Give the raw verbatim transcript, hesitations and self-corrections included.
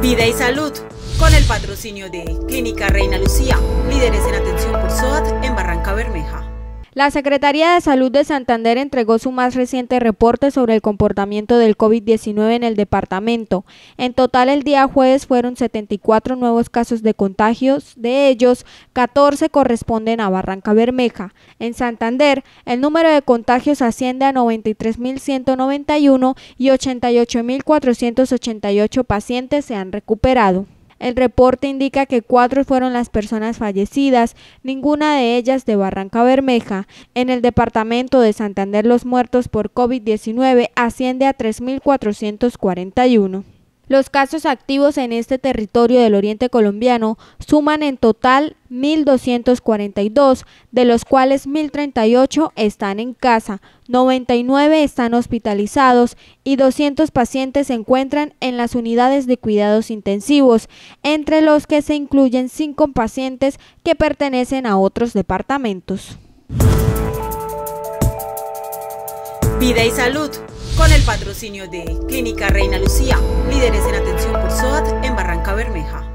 Vida y Salud, con el patrocinio de Clínica Reina Lucía, líderes en atención por S O A T en Barrancabermeja. La Secretaría de Salud de Santander entregó su más reciente reporte sobre el comportamiento del COVID diecinueve en el departamento. En total, el día jueves fueron setenta y cuatro nuevos casos de contagios, de ellos, catorce corresponden a Barrancabermeja. En Santander, el número de contagios asciende a noventa y tres mil ciento noventa y uno y ochenta y ocho mil cuatrocientos ochenta y ocho pacientes se han recuperado. El reporte indica que cuatro fueron las personas fallecidas, ninguna de ellas de Barrancabermeja. En el departamento de Santander, los muertos por COVID diecinueve asciende a tres mil cuatrocientos cuarenta y uno. Los casos activos en este territorio del oriente colombiano suman en total mil doscientos cuarenta y dos, de los cuales mil treinta y ocho están en casa, noventa y nueve están hospitalizados y doscientos pacientes se encuentran en las unidades de cuidados intensivos, entre los que se incluyen cinco pacientes que pertenecen a otros departamentos. Vida y Salud, con el patrocinio de Clínica Reina Lucía, líderes en atención por S O A T en Barrancabermeja.